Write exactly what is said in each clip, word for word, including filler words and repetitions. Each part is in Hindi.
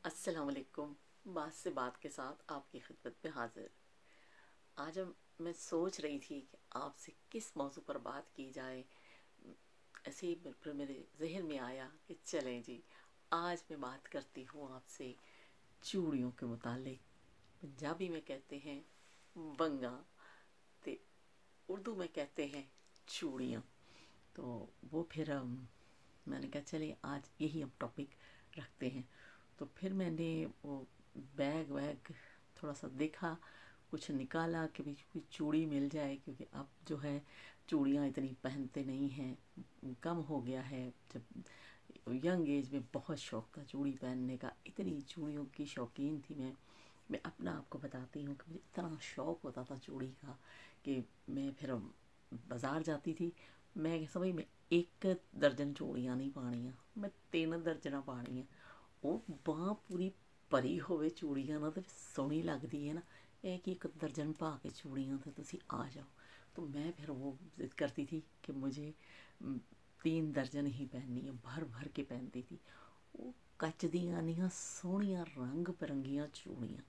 अस्सलाम वालेकुम। बात से बात के साथ आपकी खिदमत में हाजिर। आज हम मैं सोच रही थी कि आपसे किस मौजू पर बात की जाए। ऐसे ही फिर मेरे जहन में आया कि चलें जी, आज मैं बात करती हूँ आपसे चूड़ियों के मुतालिक। पंजाबी में कहते हैं बंगा, ते उर्दू में कहते हैं चूड़ियाँ। तो वो फिर हम मैंने कहा चलिए आज यही हम टॉपिक रखते हैं। तो फिर मैंने वो बैग वैग थोड़ा सा देखा, कुछ निकाला कि भाई कोई चूड़ी मिल जाए, क्योंकि अब जो है चूड़ियाँ इतनी पहनते नहीं हैं, कम हो गया है। जब यंग एज में बहुत शौक था चूड़ी पहनने का, इतनी चूड़ियों की शौकीन थी मैं मैं अपना आपको बताती हूँ कि मुझे इतना शौक होता था चूड़ी का कि मैं फिर बाज़ार जाती थी। मैं समझ में एक दर्जन चूड़ियाँ नहीं पानियाँ, मैं तीन दर्जना पानियाँ। वो बांह पूरी भरी होवे चूड़ियाँ ना, तो सोहनी लगदी है ना। एक एक दर्जन पा के चूड़ियाँ तो तुसी आ जाओ। तो मैं फिर वो जिद करती थी कि मुझे तीन दर्जन ही पहननी है, भर भर के पहनती थी। वो कच दियां नियां सोहनियां रंग बिरंगियां चूड़ियाँ,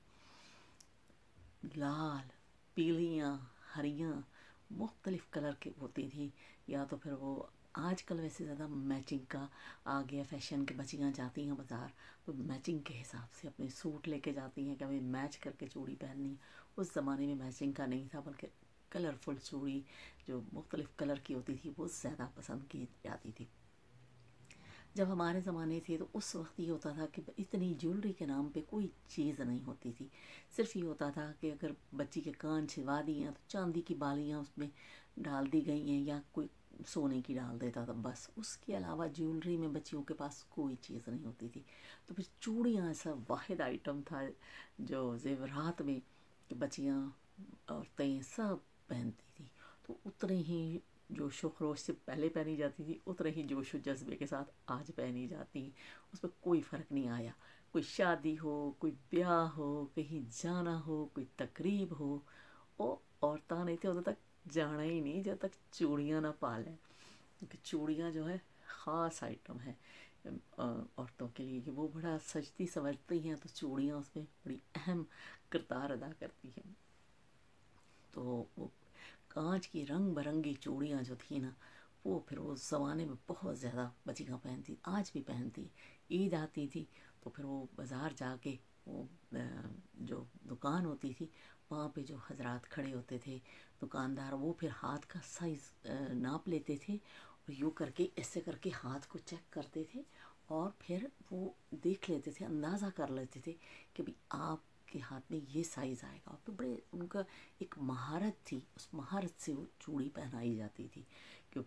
लाल, पीलियाँ, हरियाँ, मुख्तलिफ़ कलर की होती थी। या तो फिर वो आजकल वैसे ज़्यादा मैचिंग का आ गया फैशन के, बच्चियाँ जाती हैं बाज़ार तो मैचिंग के हिसाब से अपने सूट लेके जाती हैं कि हमें मैच करके चूड़ी पहननी। उस ज़माने में मैचिंग का नहीं था, बल्कि कलरफुल चूड़ी जो मुख्तलिफ़ कलर की होती थी वो ज़्यादा पसंद की जाती थी। जब हमारे ज़माने थे तो उस वक्त ये होता था कि इतनी ज्वेलरी के नाम पे कोई चीज़ नहीं होती थी। सिर्फ ये होता था कि अगर बच्ची के कान छिदवा दिए हैं तो चांदी की बालियाँ उसमें डाल दी गई हैं, या कोई सोने की डाल देता था, बस। उसके अलावा ज्वेलरी में बच्चियों के पास कोई चीज़ नहीं होती थी। तो फिर चूड़ियाँ ऐसा वाहिद आइटम था जो ज़ेवरात में कि बच्चियाँ औरतें सब पहनती थी। तो उतने ही जोशो खरोश से पहले पहनी जाती थी, उतने ही जोशो जज्बे के साथ आज पहनी जाती। उसमें कोई फ़र्क नहीं आया। कोई शादी हो, कोई ब्याह हो, कहीं जाना हो, कोई तकरीब हो, वो औरतां नहीं थे उधर तक जाना ही नहीं जब तक चूड़ियाँ ना पा लें। क्योंकि चूड़ियाँ जो है ख़ास आइटम है औरतों के लिए, कि वो बड़ा सजती संवरती हैं, तो चूड़ियाँ उसमें बड़ी अहम किरदार अदा करती हैं। तो वो कांच की रंग बिरंगी चूड़ियाँ जो थी ना, वो फिर उस ज़माने में बहुत ज़्यादा बच्चियाँ पहनती, आज भी पहनती। ईद आती थी तो फिर वो बाज़ार जाके वो जो दुकान होती थी वहाँ पे जो हजरात खड़े होते थे दुकानदार, वो फिर हाथ का साइज़ नाप लेते थे और यूँ करके ऐसे करके हाथ को चेक करते थे और फिर वो देख लेते थे, अंदाज़ा कर लेते थे कि भाई आप के हाथ में ये साइज़ आएगा। तो बड़े उनका एक महारत थी, उस महारत से वो चूड़ी पहनाई जाती थी कि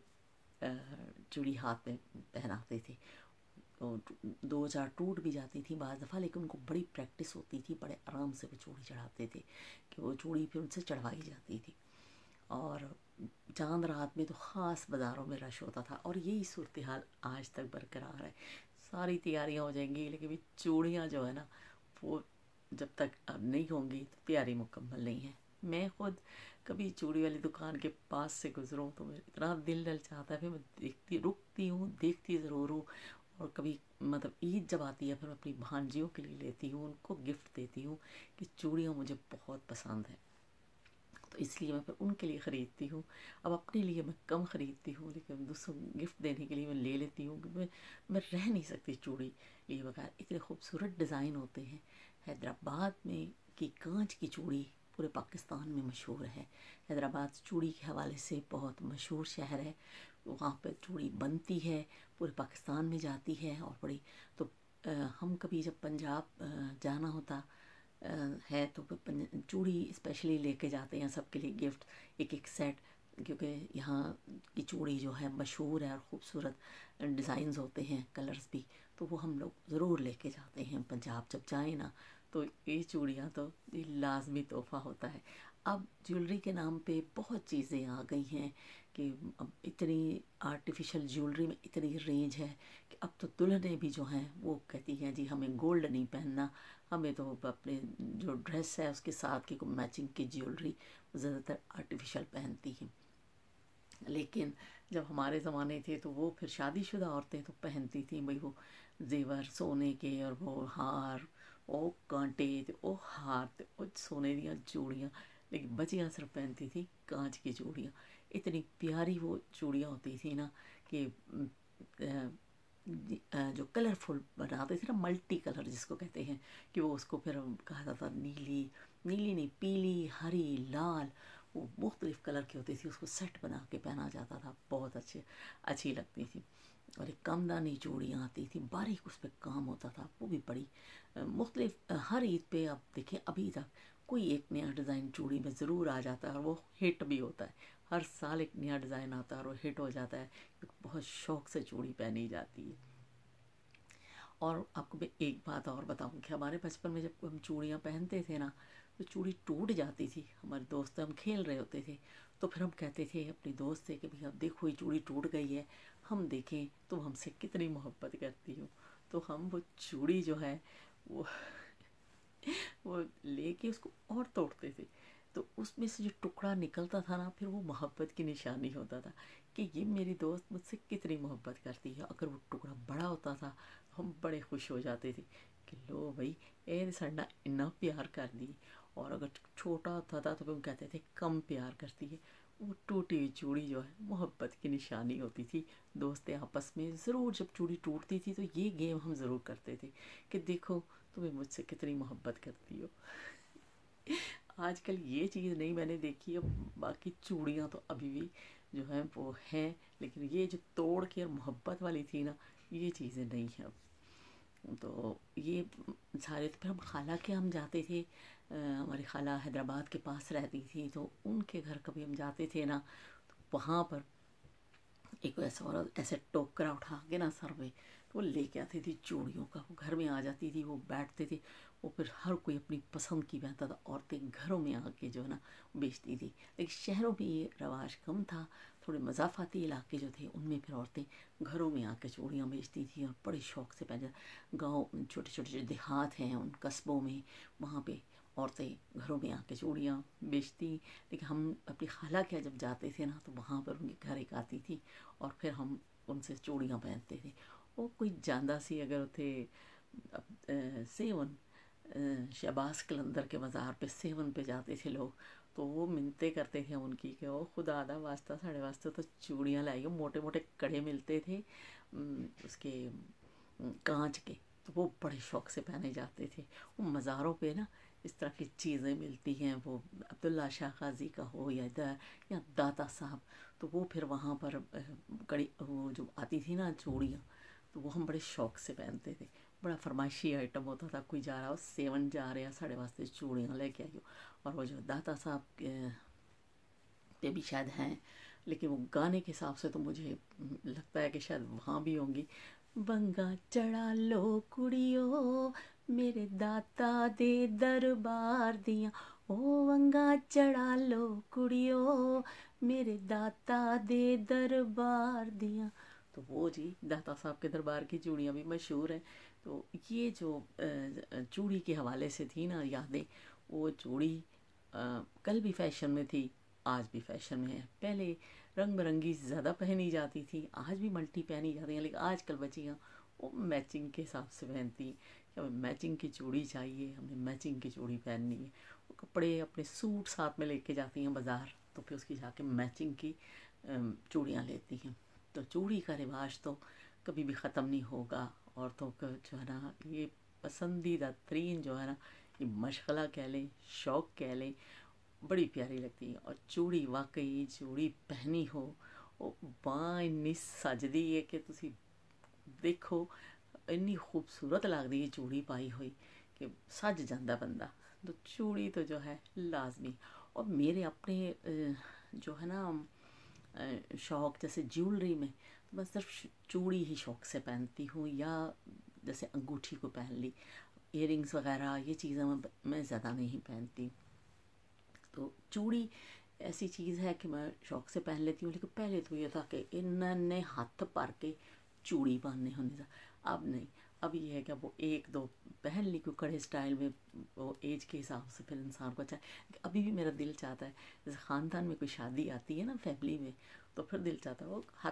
चूड़ी हाथ में पहनाते थे। तो दो चार टूट भी जाती थी बाज़ दफ़ा, लेकिन उनको बड़ी प्रैक्टिस होती थी, बड़े आराम से वो चूड़ी चढ़ाते थे कि वो चूड़ी फिर उनसे चढ़वाई जाती थी। और चांद रात में तो ख़ास बाज़ारों में रश होता था, और यही सूरत हाल आज तक बरकरार है। सारी तैयारियां हो जाएंगी लेकिन भी चूड़ियाँ जो है ना, वो जब तक अब नहीं होंगी तो तैयारी मुकम्मल नहीं है। मैं खुद कभी चूड़ी वाली दुकान के पास से गुजरूँ तो मेरा इतना दिल लल जाता है, फिर मैं देखती रुकती हूँ, देखती ज़रूर हूँ। और कभी मतलब ईद जब आती है फिर मैं अपनी भांजियों के लिए लेती हूँ, उनको गिफ्ट देती हूँ कि चूड़ियाँ मुझे बहुत पसंद है, तो इसलिए मैं फिर उनके लिए ख़रीदती हूँ। अब अपने लिए मैं कम ख़रीदती हूँ, लेकिन दूसरों को गिफ्ट देने के लिए मैं ले लेती हूँ, क्योंकि मैं मैं रह नहीं सकती चूड़ी लिए बगैर। इतने खूबसूरत डिज़ाइन होते हैं। हैदराबाद में की कांच की चूड़ी पूरे पाकिस्तान में मशहूर है। हैदराबाद चूड़ी के हवाले से बहुत मशहूर शहर है। वहाँ पर चूड़ी बनती है, पूरे पाकिस्तान में जाती है और बड़ी। तो आ, हम कभी जब पंजाब जाना होता है तो चूड़ी स्पेशली लेके जाते हैं सबके लिए गिफ्ट, एक एक सेट, क्योंकि यहाँ की चूड़ी जो है मशहूर है और ख़ूबसूरत डिज़ाइंस होते हैं, कलर्स भी। तो वो हम लोग ज़रूर लेके जाते हैं पंजाब जब जाए ना, तो ये चूड़ियाँ तो ये लाजमी तोहफ़ा होता है। अब ज्वेलरी के नाम पे बहुत चीज़ें आ गई हैं कि अब इतनी आर्टिफिशियल ज्वेलरी में इतनी रेंज है कि अब तो दुल्हनें भी जो हैं वो कहती हैं जी हमें गोल्ड नहीं पहनना, हमें तो अपने जो ड्रेस है उसके साथ की मैचिंग की ज्वेलरी ज़्यादातर आर्टिफिशियल पहनती हैं। लेकिन जब हमारे ज़माने थे तो वो फिर शादीशुदा औरतें तो पहनती थी भाई वो जेवर सोने के और वो हार वो कांटे ते वो हार ते वो सोने दियां चूड़ियाँ, लेकिन बच्चियाँ सिर्फ पहनती थी कांच की चूड़ियाँ। इतनी प्यारी वो चूड़ियाँ होती थी ना कि अ, जो कलरफुल बनाते थे ना, मल्टी कलर जिसको कहते हैं, कि वो उसको फिर कहा जाता नीली, नीली नहीं, पीली, हरी, लाल, वो मुख्तलिफ कलर की होती थी, उसको सेट बना के पहना जाता था, बहुत अच्छे अच्छी लगती थी। और एक कमदानी चूड़ियाँ आती थी, बारीक उस पर काम होता था, वो भी बड़ी मुख्तलिफ। हर ईद पे आप देखें अभी तक कोई एक नया डिज़ाइन चूड़ी में ज़रूर आ जाता है, और वो हिट भी होता है। हर साल एक नया डिज़ाइन आता है और वो हिट हो जाता है, बहुत शौक़ से चूड़ी पहनी जाती है। और आपको मैं एक बात और बताऊं कि हमारे बचपन में जब हम चूड़ियाँ पहनते थे ना, तो चूड़ी टूट जाती थी। हमारे दोस्त, हम खेल रहे होते थे, तो फिर हम कहते थे अपनी दोस्त से कि भैया देखो ये चूड़ी टूट गई है, हम देखें तुम हमसे कितनी मोहब्बत करती हो। तो हम वो चूड़ी जो है वो वो लेके उसको और तोड़ते थे, तो उसमें से जो टुकड़ा निकलता था ना, फिर वो मोहब्बत की निशानी होता था कि ये मेरी दोस्त मुझसे कितनी मोहब्बत करती है। अगर वो टुकड़ा बड़ा होता था तो हम बड़े खुश हो जाते थे कि लो भाई ए साडा इन्ना प्यार कर दी। और अगर छोटा होता था तो फिर हम कहते थे कम प्यार करती है। वो टूटी हुई चूड़ी जो है मोहब्बत की निशानी होती थी। दोस्त आपस में ज़रूर जब चूड़ी टूटती थी तो ये गेम हम ज़रूर करते थे कि देखो तुम्हें मुझसे कितनी मोहब्बत करती हो। आजकल ये चीज़ नहीं मैंने देखी है। बाकी चूड़ियाँ तो अभी भी जो है वो हैं, लेकिन ये जो तोड़ के और मोहब्बत वाली थी ना, ये चीज़ें नहीं हैं अब। तो ये सारे तो फिर हम खाला के हम जाते थे। अ, हमारी खाला हैदराबाद के पास रहती थी, तो उनके घर कभी हम जाते थे ना, तो वहाँ पर एक ऐसा औरत ऐसे टोकरा उठा के ना सर में, तो वो लेके आती थी चूड़ियों का। वो घर में आ जाती थी, वो बैठते थे, वो फिर हर कोई अपनी पसंद की पहनता था। औरतें घरों में आके जो है ना बेचती थी, लेकिन शहरों में ये रवाज कम था। थोड़े मज़ाफ़ाती इलाके जो थे उनमें फिर औरतें घरों में आके चूड़ियाँ बेचती थी और बड़े शौक़ से पहन। गाँव छोटे छोटे जो देहात हैं उन कस्बों में, वहाँ पे औरतें घरों में आके चूड़ियाँ बेचती। लेकिन हम अपनी खाला के जब जाते थे ना, तो वहाँ पर उनके घर एक आती थी और फिर हम उनसे चूड़ियाँ पहनते थे। वो कोई ਜਾਂਦਾ सी अगर उथे सेवन शहबाज कलंदर के मज़ार पे सेवन पे जाते थे लोग, तो वो मिन्नतें करते थे उनकी कि वो खुदा दा वास्ता साढ़े वास्ते तो चूड़ियाँ लाइयो। मोटे मोटे कड़े मिलते थे उसके कांच के, तो वो बड़े शौक़ से पहने जाते थे। वो मज़ारों पे ना इस तरह की चीज़ें मिलती हैं, वो अब्दुल्ला शाह गाजी का हो या इधर या दाता साहब, तो वो फिर वहाँ पर कड़ी वो जो आती थी ना चूड़ियाँ, तो वो हम बड़े शौक़ से पहनते थे। बड़ा फरमाइशी आइटम होता था, कोई जा रहा हो सेवन जा रहे हैं साढ़े वास्ते चूड़ियाँ लेके आइयो। और वो जो दाता साहब पे भी शायद हैं, लेकिन वो गाने के हिसाब से तो मुझे लगता है कि शायद वहाँ भी होंगी। बंगा चढ़ा लो कुड़ियो मेरे दाता दे दरबार दियाँ, ओ वंगा चढ़ा लो कुड़ियो मेरे दाता दे दरबार दियाँ। तो वो जी दाता साहब के दरबार की चूड़ियाँ भी मशहूर हैं। तो ये जो चूड़ी के हवाले से थी ना यादें, वो चूड़ी कल भी फैशन में थी, आज भी फैशन में है। पहले रंग बिरंगी ज़्यादा पहनी जाती थी, आज भी मल्टी पहनी जाती हैं, लेकिन आजकल बच्चियाँ वो मैचिंग के हिसाब से पहनती हैं कि हमें मैचिंग की चूड़ी चाहिए, हमें मैचिंग की चूड़ी पहननी है। वो कपड़े अपने सूट साथ में लेके जाती हैं बाज़ार, तो फिर उसकी जाके मैचिंग की चूड़ियाँ लेती हैं। तो चूड़ी का रिवाज तो कभी भी ख़त्म नहीं होगा। औरतों का जो है ना ये पसंदीदा तरीन जो है ना, ये मशगला कह लें, शौक़ कह लें, बड़ी प्यारी लगती है। और चूड़ी वाकई चूड़ी पहनी हो, वो बांह इन्नी सजदी है कि तुसी देखो इन्नी खूबसूरत लगती है चूड़ी पाई हुई कि सज जाता बंदा। तो चूड़ी तो जो है लाजमी। और मेरे अपने जो है ना शौक़, जैसे ज्वेलरी में तो मैं सिर्फ चूड़ी ही शौक़ से पहनती हूँ, या जैसे अंगूठी को पहन ली, इयरिंग्स वगैरह ये चीज़ें मैं मैं ज़्यादा नहीं पहनती। तो चूड़ी ऐसी चीज़ है कि मैं शौक़ से पहन लेती हूँ, लेकिन पहले तो ये था कि इन्होंने हाथ भर के चूड़ी पहनने होने था। अब नहीं, अब ये है कि वो एक दो पहन ली कोई कड़े स्टाइल में, वो एज के हिसाब से फिर इंसान को अच्छा है। अभी भी मेरा दिल चाहता है, जैसे ख़ानदान में कोई शादी आती है ना फैमिली में, तो फिर दिल चाहता है वो हाथ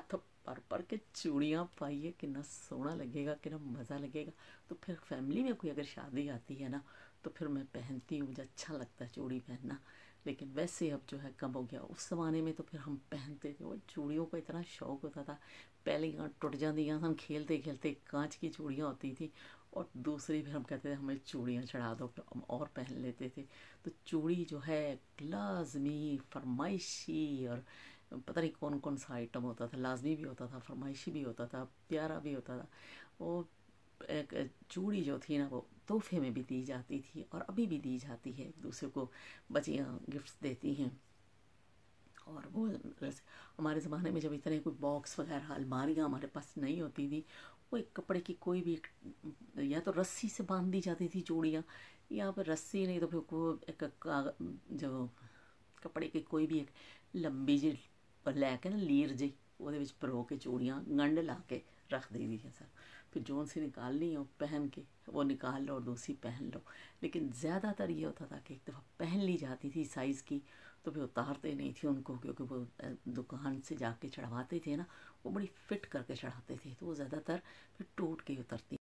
भर भर के चूड़ियाँ पाइए, कितना सोहना लगेगा, कितना मज़ा लगेगा। तो फिर फैमिली में कोई अगर शादी आती है ना तो फिर मैं पहनती हूँ, मुझे अच्छा लगता है चूड़ी पहनना। लेकिन वैसे अब जो है कम हो गया। उस ज़माने में तो फिर हम पहनते थे, वो चूड़ियों का इतना शौक़ होता था। पहले यहाँ टूट जाती सन, खेलते खेलते कांच की चूड़ियाँ होती थी, और दूसरी फिर हम कहते थे हमें चूड़ियाँ चढ़ा दो, फिर हम और पहन लेते थे। तो चूड़ी जो है लाजमी, फरमाइशी, और पता नहीं कौन कौन सा आइटम होता था, लाजमी भी होता था, फरमाइशी भी होता था, प्यारा भी होता था। वो एक चूड़ी जो थी ना वो तोहफे में भी दी जाती थी, और अभी भी दी जाती है, एक दूसरे को बच्चियाँ गिफ्ट्स देती हैं। और वो हमारे ज़माने में जब इतने कोई बॉक्स वगैरह अलमारियाँ हमारे पास नहीं होती थी, वो एक कपड़े की कोई भी एक, या तो रस्सी से बांध दी जाती थी चूड़ियाँ, या फिर रस्सी नहीं तो फिर को एक कागज जो कपड़े की कोई भी एक लंबी जी लैके ना लीर जी ਉਹਦੇ ਵਿੱਚ ਪਰੋ के चूड़ियाँ गंढ ला के रख दी थी सर। फिर जोन सी निकालनी हो पहन के वो निकाल लो और दूसरी पहन लो। लेकिन ज़्यादातर ये होता था कि एक दफ़ा पहन ली जाती थी साइज़ की तो फिर उतारते नहीं थे उनको, क्योंकि वो दुकान से जाके चढ़वाते थे ना, वो बड़ी फिट करके चढ़ाते थे, तो वो ज़्यादातर फिर टूट के उतरती